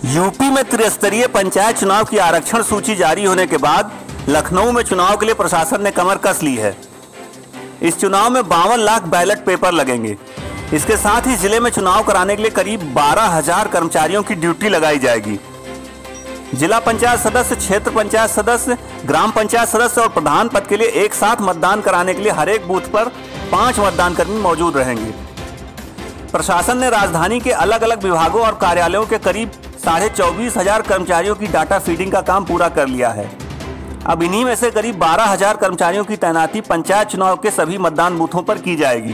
UP में त्रिस्तरीय पंचायत चुनाव की आरक्षण सूची जारी होने के बाद लखनऊ में चुनाव के लिए प्रशासन ने कमर कस ली है। इस चुनाव में 52 लाख बैलेट पेपर लगेंगे। इसके साथ ही जिले में चुनाव कराने के लिए करीब 12,000 कर्मचारियों की ड्यूटी लगाई जाएगी। जिला पंचायत सदस्य, क्षेत्र पंचायत सदस्य, ग्राम पंचायत सदस्य और प्रधान पद के लिए एक साथ मतदान कराने के लिए हर एक बूथ पर 5 मतदान कर्मी मौजूद रहेंगे। प्रशासन ने राजधानी के अलग अलग विभागों और कार्यालयों के करीब 24,500 कर्मचारियों की डाटा फीडिंग का काम पूरा कर लिया है। अब इन्हीं में से करीब 12,000 कर्मचारियों की तैनाती पंचायत चुनाव के सभी मतदान बूथों पर की जाएगी।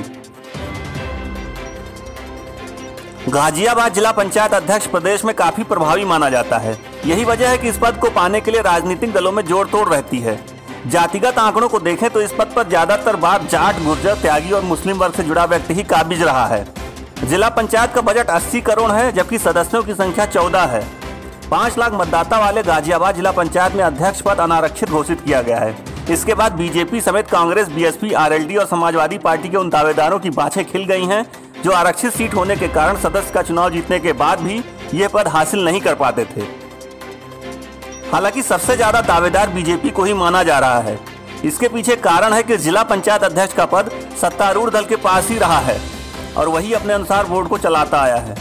गाजियाबाद जिला पंचायत अध्यक्ष प्रदेश में काफी प्रभावी माना जाता है। यही वजह है कि इस पद को पाने के लिए राजनीतिक दलों में जोड़ तोड़ रहती है। जातिगत आंकड़ों को देखें तो इस पद पर ज्यादातर बार जाट, गुर्जर, त्यागी और मुस्लिम वर्ग से जुड़ा व्यक्ति ही काबिज रहा है। जिला पंचायत का बजट 80 करोड़ है, जबकि सदस्यों की संख्या 14 है। 5 लाख मतदाता वाले गाजियाबाद जिला पंचायत में अध्यक्ष पद अनारक्षित घोषित किया गया है। इसके बाद बीजेपी समेत कांग्रेस, बीएसपी, आरएलडी और समाजवादी पार्टी के उन दावेदारों की बाछें खिल गई हैं जो आरक्षित सीट होने के कारण सदस्य का चुनाव जीतने के बाद भी ये पद हासिल नहीं कर पाते थे। हालांकि सबसे ज्यादा दावेदार बीजेपी को ही माना जा रहा है। इसके पीछे कारण है कि जिला पंचायत अध्यक्ष का पद सत्तारूढ़ दल के पास ही रहा है और वही अपने अनुसार बोर्ड को चलाता आया है।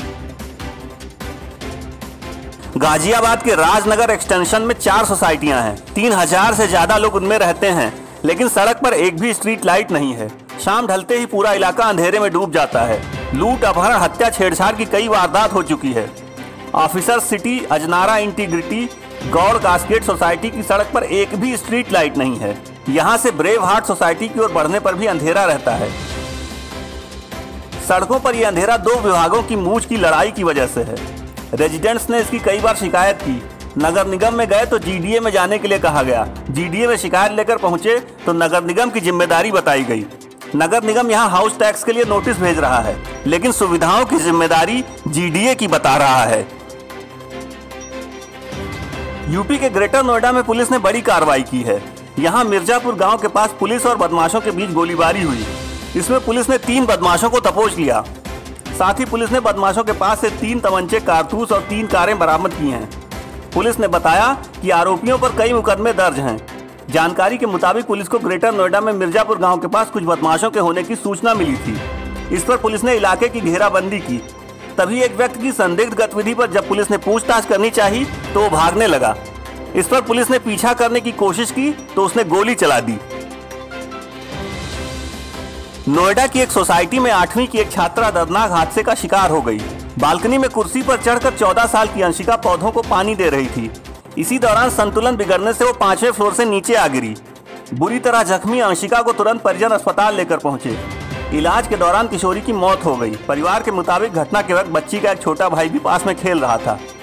गाजियाबाद के राजनगर एक्सटेंशन में 4 सोसाइटियां हैं। 3,000 से ज्यादा लोग उनमें रहते हैं, लेकिन सड़क पर एक भी स्ट्रीट लाइट नहीं है। शाम ढलते ही पूरा इलाका अंधेरे में डूब जाता है। लूट, अपहरण, हत्या, छेड़छाड़ की कई वारदात हो चुकी है। Officer City, Ajnara Integrity, Gaur Cascades society की सड़क पर एक भी स्ट्रीट लाइट नहीं है। यहाँ से ब्रेव हार्ट सोसाइटी की ओर बढ़ने पर भी अंधेरा रहता है। सड़कों पर यह अंधेरा 2 विभागों की मूंछ की लड़ाई की वजह से है। रेजिडेंट्स ने इसकी कई बार शिकायत की। नगर निगम में गए तो जीडीए में जाने के लिए कहा गया। जीडीए में शिकायत लेकर पहुंचे तो नगर निगम की जिम्मेदारी बताई गई। नगर निगम यहां हाउस टैक्स के लिए नोटिस भेज रहा है, लेकिन सुविधाओं की जिम्मेदारी जीडीए की बता रहा है। यूपी के ग्रेटर नोएडा में पुलिस ने बड़ी कार्रवाई की है। यहां मिर्जापुर गांव के पास पुलिस और बदमाशों के बीच गोलीबारी हुई। इसमें पुलिस ने 3 बदमाशों को दबोच लिया। साथ ही पुलिस ने बदमाशों के पास से 3 तमंचे, कारतूस और 3 कारें बरामद की हैं। पुलिस ने बताया कि आरोपियों पर कई मुकदमे दर्ज हैं। जानकारी के मुताबिक पुलिस को ग्रेटर नोएडा में मिर्जापुर गांव के पास कुछ बदमाशों के होने की सूचना मिली थी। इस पर पुलिस ने इलाके की घेराबंदी की। तभी एक व्यक्ति की संदिग्ध गतिविधि पर जब पुलिस ने पूछताछ करनी चाही तो वो भागने लगा। इस पर पुलिस ने पीछा करने की कोशिश की तो उसने गोली चला दी। नोएडा की एक सोसाइटी में 8वीं की एक छात्रा दर्दनाक हादसे का शिकार हो गई। बालकनी में कुर्सी पर चढ़कर 14 साल की अंशिका पौधों को पानी दे रही थी। इसी दौरान संतुलन बिगड़ने से वो 5वें फ्लोर से नीचे आ गिरी। बुरी तरह जख्मी अंशिका को तुरंत परिजन अस्पताल लेकर पहुंचे। इलाज के दौरान किशोरी की मौत हो गई। परिवार के मुताबिक घटना के वक्त बच्ची का एक छोटा भाई भी पास में खेल रहा था।